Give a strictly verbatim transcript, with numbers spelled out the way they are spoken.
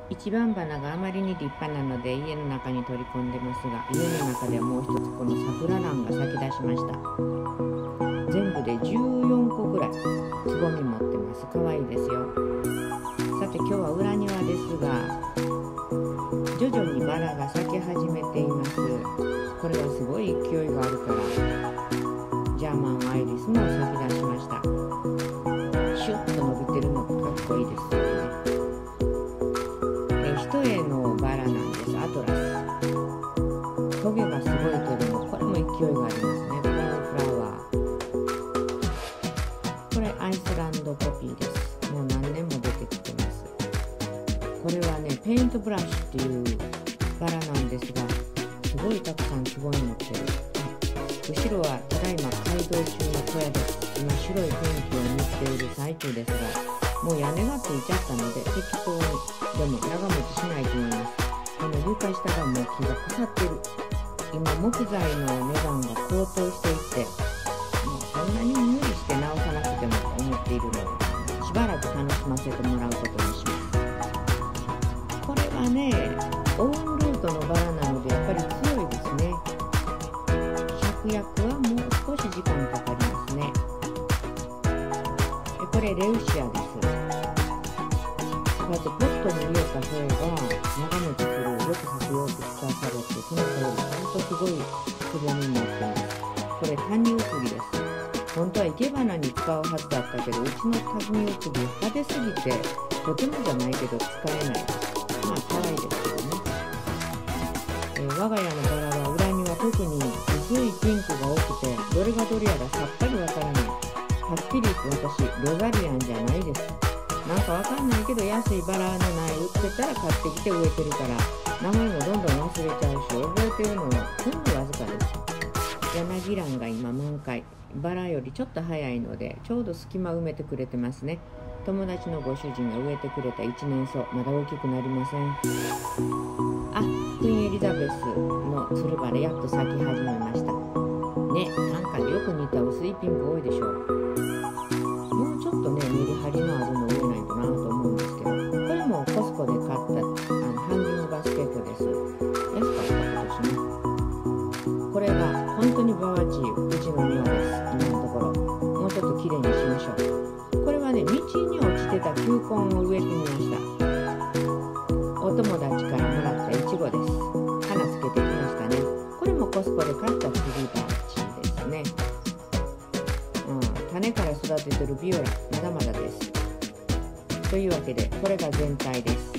一番花があまりに立派なので家の中に取り込んでますが、家の中ではもう一つこの桜蘭が咲き出しました。全部でじゅうよんこぐらいつぼみ持ってます。かわいいですよ。さて今日は裏庭ですが、徐々にバラが咲き始めています。これはすごい勢いがあるからジャーマンアイリスも咲き出しました。シュッと伸びてるのかっこいいですよね。一重のバラなんです。アトラス。トゲがすごいけども、これも勢いがありますね。コーンフラワー。これアイスランドポピーです。もう何年も出てきてます。これはね、ペイントブラシっていうバラなんですが、すごいたくさんつぼみ持ってる。後ろはただいま街道中の小屋です。今白いペンキを塗っている最中ですが、もう屋根がついちゃったので適当にでも長持ちしないと思います。この床下がもう木が腐ってる。今木材の値段が高騰していって、もうそんなに無理して直さなくてもと思っているので、しばらく楽しませてもらうことにします。これはね、オウンルートのバラなのでやっぱり強いですね。芍薬はもう少し時間かかりますね。これレウシアです。こうやってポットに入れた方が長持ちする、よく咲くよって聞かされて、その通り、ほんとすごいつぼみになってます。これ谷うつぎです。本当は生け花に使うはずだったけど、うちの谷うつぎ派手すぎて、とてもじゃないけど使えない。まあ可愛いですけどね。えー、我が家のバラは裏には特に薄いピンクが多くて、どれがどれやらさっぱりわからない。はっきり言って私、ロザリアンじゃないです。なんかわかんないけど安いバラの苗売ってたら買ってきて植えてるから、名前もどんどん忘れちゃうし、覚えてるのはほんのわずかです。柳蘭が今満開。バラよりちょっと早いので、ちょうど隙間埋めてくれてますね。友達のご主人が植えてくれた一年草、まだ大きくなりません。あ、クイーンエリザベスのつるバラやっと咲き始めました。ね、なんかよく似た薄いピンク多いでしょう。もうちょっとね、メリハリのあるの植えないとなと思うんですけど、これもコスコで買ったあのハンギングバスケットです。安かった今年ね。これが本当にバワチユ、うちの庭です。今のところもうちょっときれいにしましょう。これはね、道に落ちてた球根を植えてみました。お友達からもらったイチゴです。花つけてきましたね。これもコスコで買ったスリーバーチですね。うん、種から育ててるビオラまだまだです。というわけでこれが全体です。